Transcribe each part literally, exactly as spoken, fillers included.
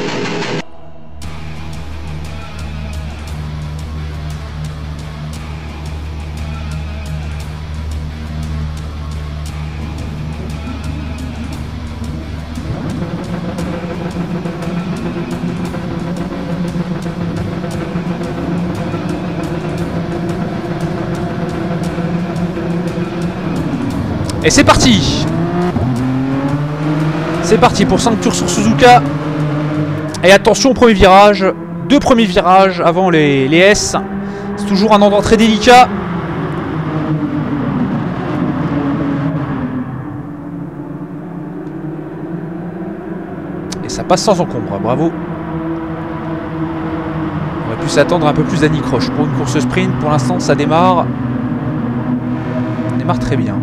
Et c'est parti. C'est parti pour cinq tours sur Suzuka. Et attention au premier virage. Deux premiers virages avant les, les S. C'est toujours un endroit très délicat. Et ça passe sans encombre, bravo. On aurait pu s'attendre un peu plus d'anicroche pour une course sprint. Pour l'instant ça démarre. Ça démarre très bien.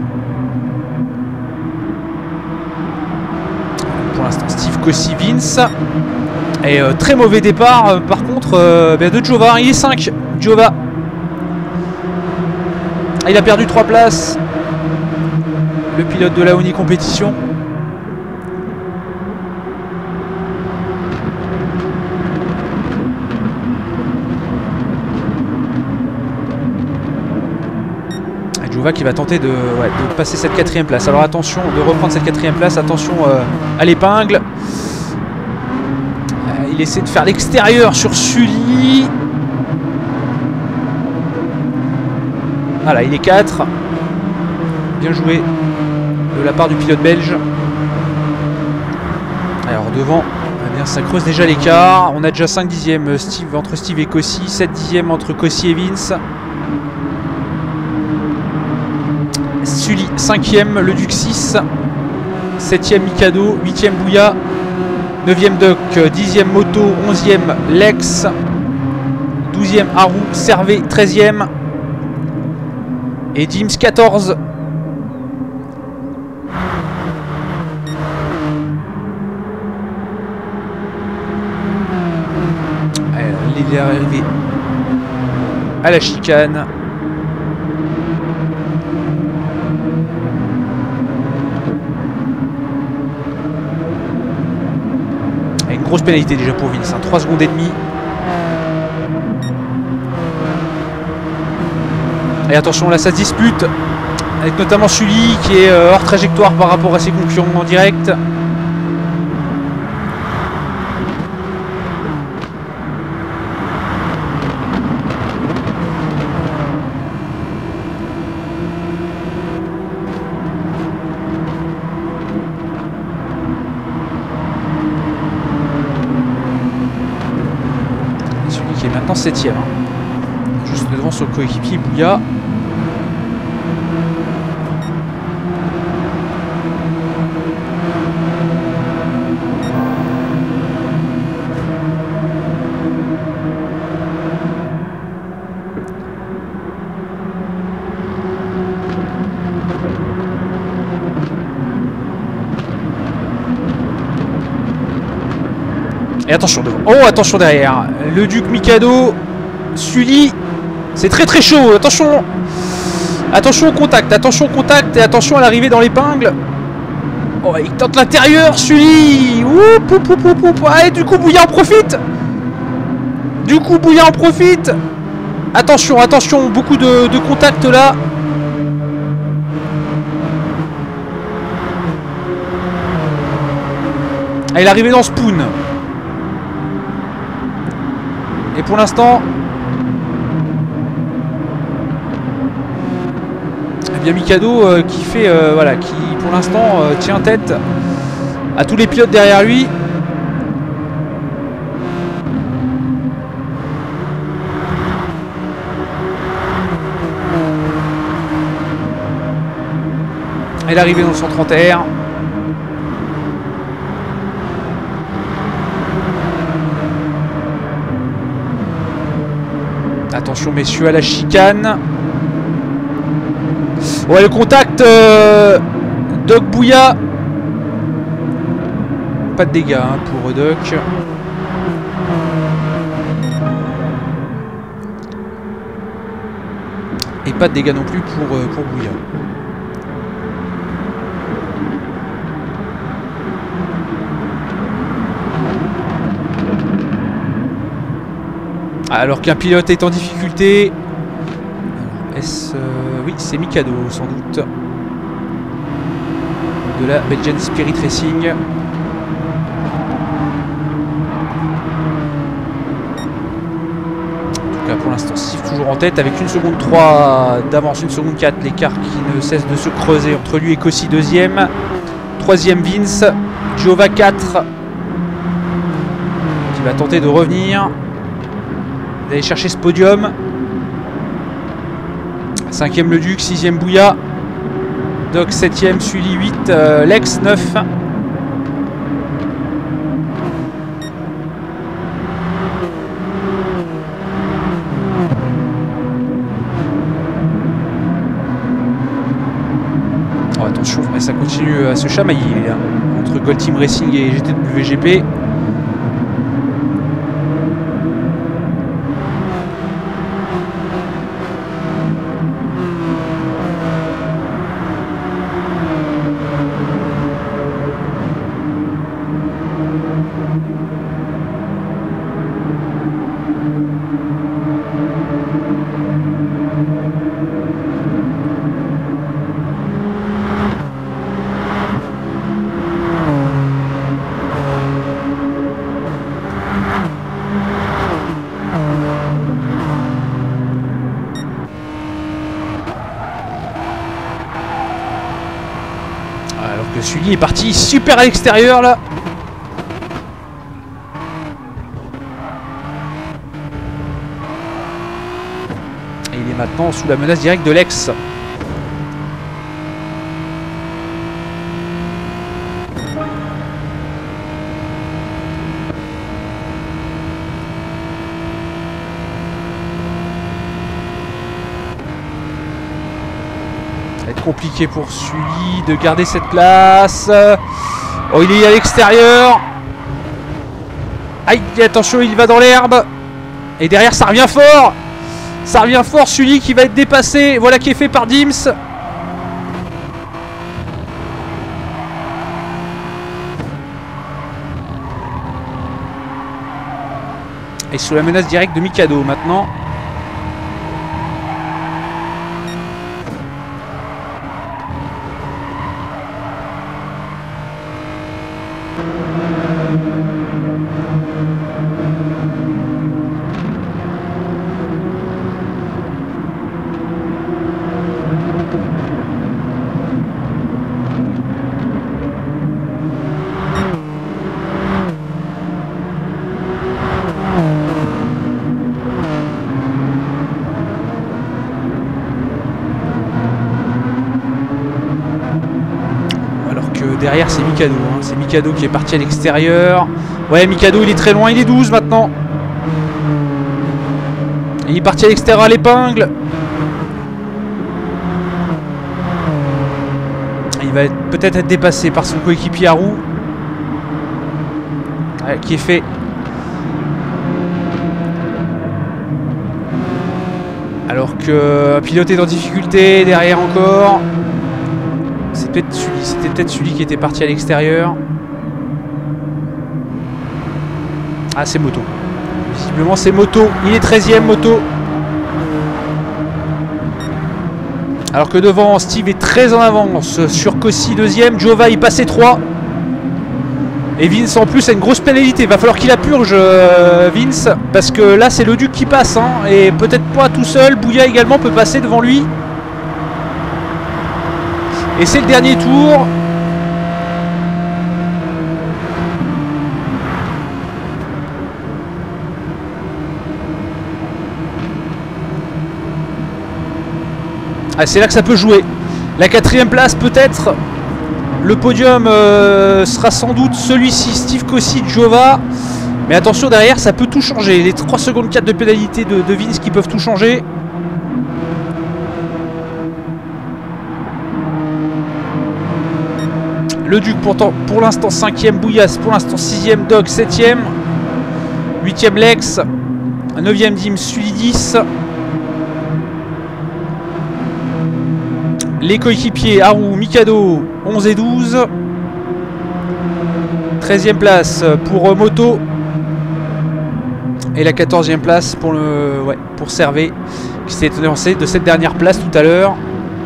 Pour l'instant Steve Cossi Vince. Et euh, très mauvais départ euh, par contre euh, ben de Giova. Il est cinq. Giova. Il a perdu trois places. Le pilote de la Oni Compétition. Qui va tenter de, ouais, de passer cette quatrième place. Alors attention, de reprendre cette quatrième place. Attention euh, à l'épingle. Euh, il essaie de faire l'extérieur sur Sully. Voilà, il est quatre. Bien joué de la part du pilote belge. Alors devant, eh bien, ça creuse déjà l'écart. On a déjà cinq dixièmes Steve, entre Steve et Cossi. sept dixièmes entre Cossi et Vince. Sully cinquième, le Duc six, septième Mikado, huitième Bouya, neuvième Duck, dixième Moto, onzième Lex, douzième Haru, Servet treizième et Dims quatorze. Il est arrivé à la chicane. Grosse pénalité déjà pour Vince, hein. trois secondes et demie. Et attention, là ça se dispute avec notamment Sully qui est euh, hors trajectoire par rapport à ses concurrents en direct. septième, hein. Juste devant son coéquipier Bouya. Et attention devant. Oh, attention derrière. Le Duc Mikado. Sully. C'est très très chaud. Attention. Attention au contact. Attention au contact. Et attention à l'arrivée dans l'épingle. Oh, il tente l'intérieur. Sully. Oup, oup, oup, oup, oup. Ah, et du coup, Bouya en profite. Du coup, Bouya en profite. Attention, attention. Beaucoup de, de contact là. Ah, il est arrivé dans Spoon. Et pour l'instant, eh bien Mikado euh, qui fait, euh, voilà, qui pour l'instant euh, tient tête à tous les pilotes derrière lui. Et l'arrivée dans le cent trente R. Attention messieurs à la chicane. Ouais, le contact euh, Doc Bouya. Pas de dégâts hein, pour Doc. Et pas de dégâts non plus pour, euh, pour Bouya. Alors qu'un pilote est en difficulté. Alors, est-ce... Euh, oui, c'est Mikado, sans doute. De la Belgian Spirit Racing. Pour l'instant, Steve toujours en tête avec une seconde trois d'avance, une seconde quatre, l'écart qui ne cesse de se creuser entre lui et Cossi deuxième, troisième Vince, Giova quatre qui va tenter de revenir, d'aller chercher ce podium, cinquième Le Duc, sixième Bouya, Doc septième, Sully huit, euh, Lex neuf. Mais ça continue à se chamailler hein, entre Gold Team Racing et G T W G P. Sully est parti super à l'extérieur là. Et il est maintenant sous la menace directe de Lex. Compliqué pour Sully de garder cette place. Oh, il est à l'extérieur. Aïe, attention, il va dans l'herbe. Et derrière, ça revient fort. Ça revient fort, Sully qui va être dépassé. Voilà qui est fait par Dims. Et sous la menace directe de Mikado maintenant. Derrière c'est Mikado, hein. C'est Mikado qui est parti à l'extérieur. Ouais, Mikado il est très loin, il est douze maintenant. Il est parti à l'extérieur à l'épingle. Il va peut-être être dépassé par son coéquipier à roue. Ouais, qui est fait. Alors que un pilote est en difficulté, derrière encore. C'est peut-être Sully, c'était peut-être Sully qui était parti à l'extérieur. Ah, c'est Moto. Visiblement, c'est Moto. Il est treizième, Moto. Alors que devant, Steve est très en avance sur Cossi, deuxième. Giova, il passait trois. Et Vince, en plus, a une grosse pénalité. Il va falloir qu'il la purge, euh, Vince. Parce que là, c'est le Duc qui passe. Hein, et peut-être pas tout seul. Bouya également peut passer devant lui. Et c'est le dernier tour. Ah, c'est là que ça peut jouer. La quatrième place peut-être. Le podium euh, sera sans doute celui-ci, Steve Cossi, Giova. Mais attention, derrière, ça peut tout changer. Les trois secondes quatre de pénalité de, de Vince qui peuvent tout changer. Le Duc pourtant pour l'instant cinquième, Bouillas pour l'instant sixième, Doc septième, huitième Lex, neuvième Dim, Sully dix. Les coéquipiers Haru, Mikado onze et douze. treizième place pour Moto. Et la quatorzième place pour le ouais, pour Servet, qui s'est élancé de cette dernière place tout à l'heure.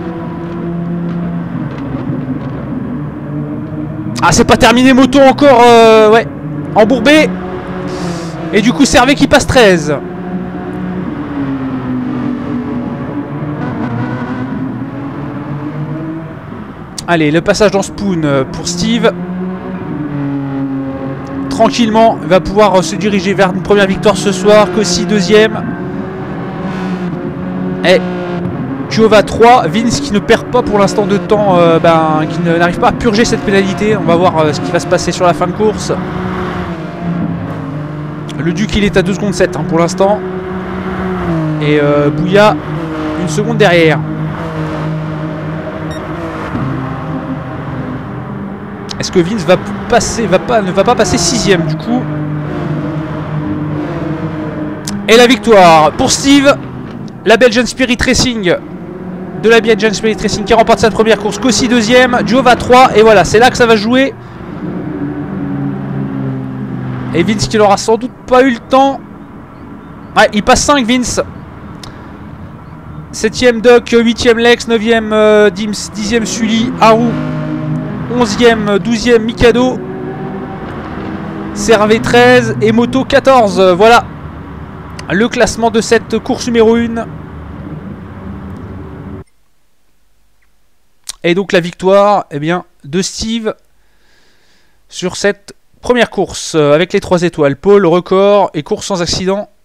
Ah, c'est pas terminé, moto encore euh, ouais, embourbé. Et du coup Servet qui passe treize. Allez, le passage dans Spoon pour Steve. Tranquillement, il va pouvoir se diriger vers une première victoire ce soir. Cossi deuxième. Et Giova trois. Vince qui ne perd pas pour l'instant de temps, euh, ben, qui n'arrive pas à purger cette pénalité. On va voir euh, ce qui va se passer sur la fin de course. Le Duc, il est à deux secondes sept hein, pour l'instant. Et euh, Bouya, une seconde derrière. Est-ce que Vince va passer, va pas, ne va pas passer sixième du coup? Et la victoire pour Steve, la Belgian Spirit Racing, de la Belgian Spirit Racing qui remporte sa première course. Cossi deuxième, Giova trois, et voilà, c'est là que ça va jouer. Et Vince qui n'aura sans doute pas eu le temps. Ouais, il passe cinq Vince. septième Doc, huitième Lex, neuvième euh, Dims, dixième Sully, Haru. onzième, douzième Mikado, Servet treize et Moto quatorze. Voilà le classement de cette course numéro un. Et donc la victoire eh bien, de Steve sur cette première course avec les trois étoiles. Pôle, record et course sans accident.